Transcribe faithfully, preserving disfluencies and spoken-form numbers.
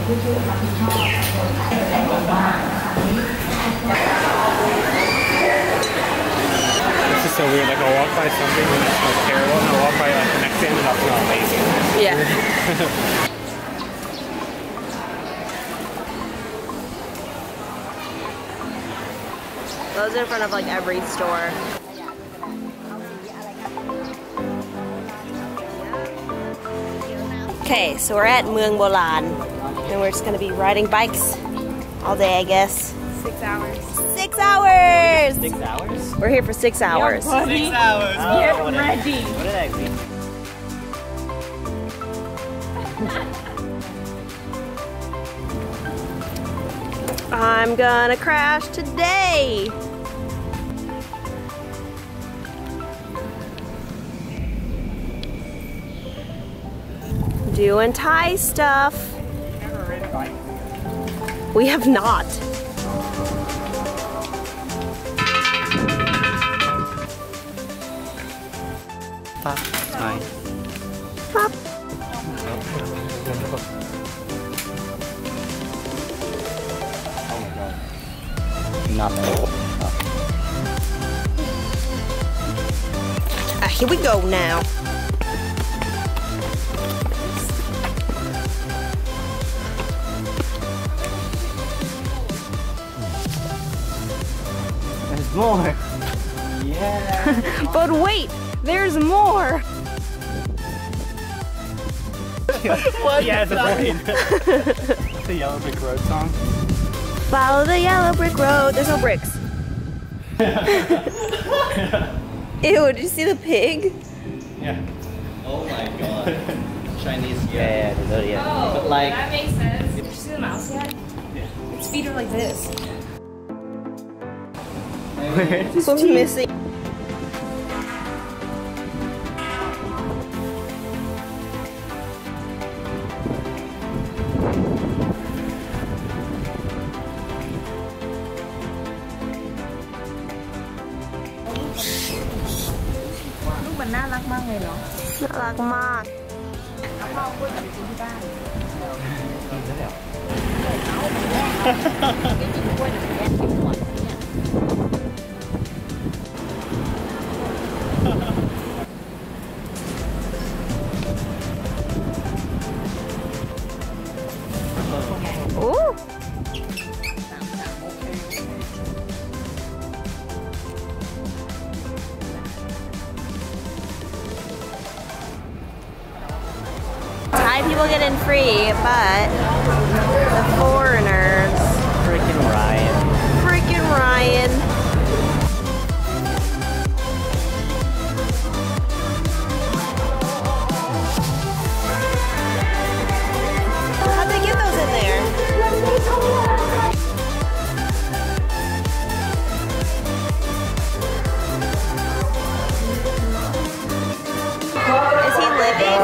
This is so weird. Like I'll walk by something and it smells terrible, and I'll walk by like the next thing and I'll smell amazing. Yeah. Those are in front of like every store. Okay, so we're at Muang Boran, and we're just gonna be riding bikes all day, I guess. Six hours. Six hours! Six hours? We're here for six hours. Yo, buddy. Six hours! Oh, Get what ready! Did, what did I mean? I'm gonna crash today! Doing Thai stuff. Never ridden bike. We have not. Pop. Fine. Pop. Oh my god. Nothing. Ah, here we go now. There's more. Yeah. But wait, there's more. What? Yeah, it's a brain. The Yellow Brick Road song. Follow the yellow brick road. There's no bricks. Ew, did you see the pig? Yeah. Oh my god. Chinese. Yeah, yeah, yeah, yeah. Oh, But like, that makes sense. Did you see the mouse yet? Yeah. Its feet are like this. This one's missing. Look, มันน่ารักมากเลยเนาะน่ารักมากแล้วพ่อพูดกับที่บ้าน Ooh. Thai people get in free, but the foreigners. freaking Ryan. Freaking Ryan. How'd they get those in there? Is he living?